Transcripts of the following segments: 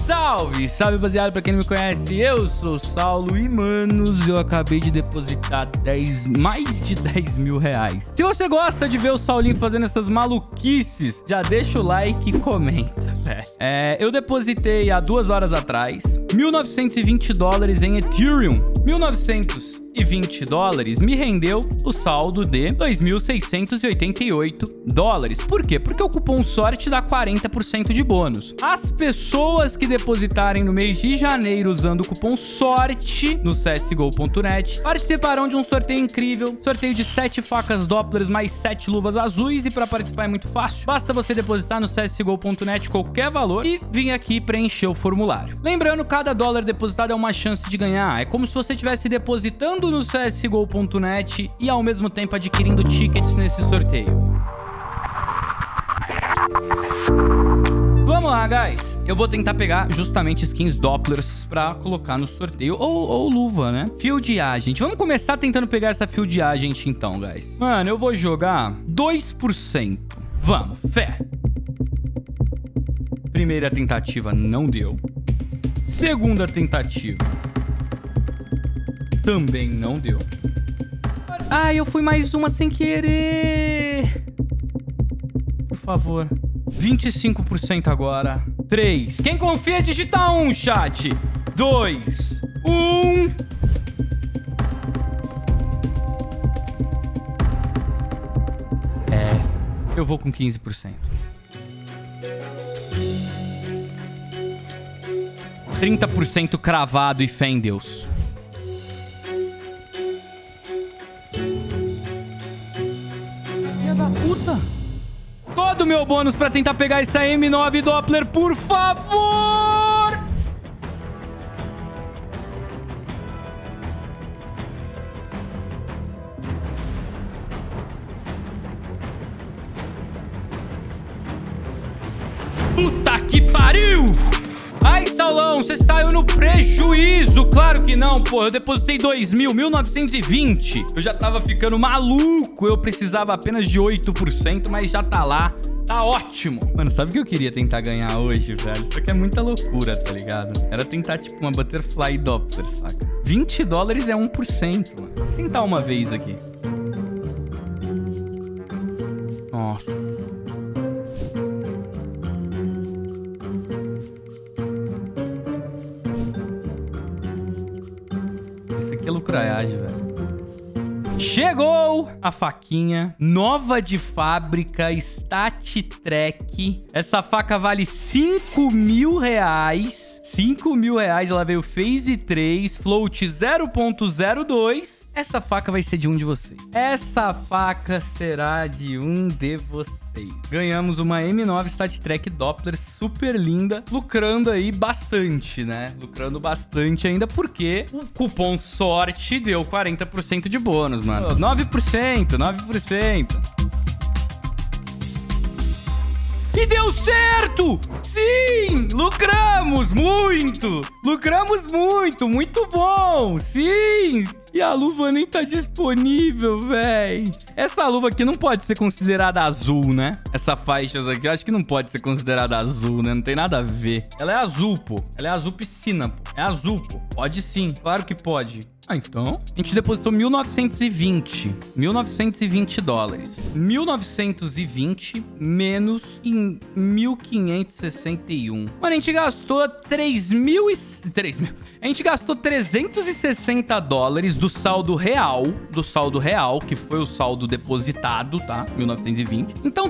Salve, salve rapaziada, pra quem não me conhece, eu sou o Saulo e manos, eu acabei de depositar mais de 10 mil reais. Se você gosta de ver o Saulinho fazendo essas maluquices, já deixa o like e comenta, velho. Eu depositei há 2 horas atrás 1.920 dólares em Ethereum. 1.920 dólares me rendeu o saldo de 2.688 dólares. Por quê? Porque o cupom sorte dá 40% de bônus. As pessoas que depositarem no mês de janeiro usando o cupom sorte no csgo.net participarão de um sorteio incrível. Sorteio de 7 facas Dopplers mais 7 luvas azuis. E para participar é muito fácil. Basta você depositar no csgo.net qualquer valor e vir aqui preencher o formulário. Lembrando, cada dólar depositado é uma chance de ganhar. É como se você estivesse depositando no csgo.net e ao mesmo tempo adquirindo tickets nesse sorteio. Vamos lá, guys. Eu vou tentar pegar justamente skins Dopplers pra colocar no sorteio. Ou luva, né? Field Agent. Vamos começar tentando pegar essa Field Agent então, guys. Mano, eu vou jogar 2%. Vamos, fé. Primeira tentativa não deu. Segunda tentativa também não deu. Ai, eu fui mais uma sem querer. Por favor. 25% agora. 3. Quem confia, digita 1, chat. 2. 1. Eu vou com 15%. 30% cravado e fé em Deus. Filha da puta. Todo o meu bônus pra tentar pegar essa M9 Doppler, por favor. Puta que pariu! Ai, Saulão, você saiu no prejuízo. Claro que não, pô. Eu depositei 1.920. Eu já tava ficando maluco. Eu precisava apenas de 8%, mas já tá lá. Tá ótimo. Mano, sabe o que eu queria tentar ganhar hoje, velho? Isso aqui é muita loucura, tá ligado? Era tentar, tipo, uma Butterfly Doppler, saca? 20 dólares é 1%, mano. Vou tentar uma vez aqui. Nossa. Que lucraiagem, velho. Chegou a faquinha nova de fábrica, Stat Trek. Essa faca vale 5 mil reais. 5 mil reais, ela veio Phase 3, float 0.02. Essa faca vai ser de um de vocês. Essa faca será de um de vocês. Ganhamos uma M9 Stat Trek Doppler super linda, lucrando aí bastante, né? Lucrando bastante ainda porque o cupom sorte deu 40% de bônus, mano. 9%, 9%. E deu certo! Sim! Lucramos muito! Lucramos muito! Muito bom! Sim! E a luva nem tá disponível, véi. Essa luva aqui não pode ser considerada azul, né? Essa faixas aqui eu acho que não pode ser considerada azul, né? Não tem nada a ver. Ela é azul, pô. Ela é azul piscina, pô. É azul, pô. Pode sim. Claro que pode. Ah, então... A gente depositou 1.920. 1.920 dólares. 1.920 menos em 1.561. Mano, a gente gastou 3.000... A gente gastou 360 dólares do saldo real. Que foi o saldo depositado, tá? 1.920. Então,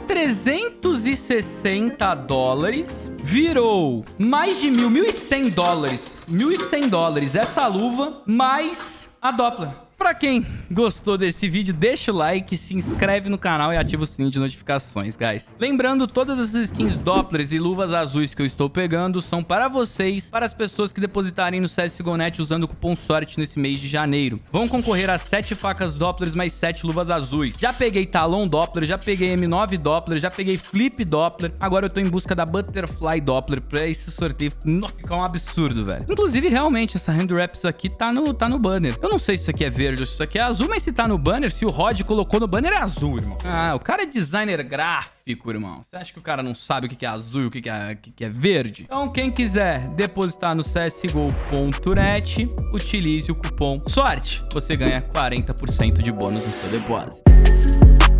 360 dólares virou mais de 1.100 dólares. 1.100 dólares essa luva, mais a Doppler. Pra quem gostou desse vídeo, deixa o like, se inscreve no canal e ativa o sininho de notificações, guys. Lembrando, todas as skins Dopplers e luvas azuis que eu estou pegando são para vocês, para as pessoas que depositarem no CSGO.net usando o cupom sorte nesse mês de janeiro. Vão concorrer a 7 facas Dopplers mais 7 luvas azuis. Já peguei Talon Doppler, já peguei M9 Doppler, já peguei Flip Doppler. Agora eu tô em busca da Butterfly Doppler pra esse sorteio. Nossa, fica um absurdo, velho. Inclusive, realmente, essa hand wraps aqui tá no banner. Eu não sei se isso aqui é verde ou se isso aqui é azul. azul, mas se tá no banner, se o Rod colocou no banner, é azul, irmão. Ah, o cara é designer gráfico, irmão. Você acha que o cara não sabe o que é azul e o que é verde? Então, quem quiser depositar no csgo.net, utilize o cupom SORTE. Você ganha 40% de bônus no seu depósito.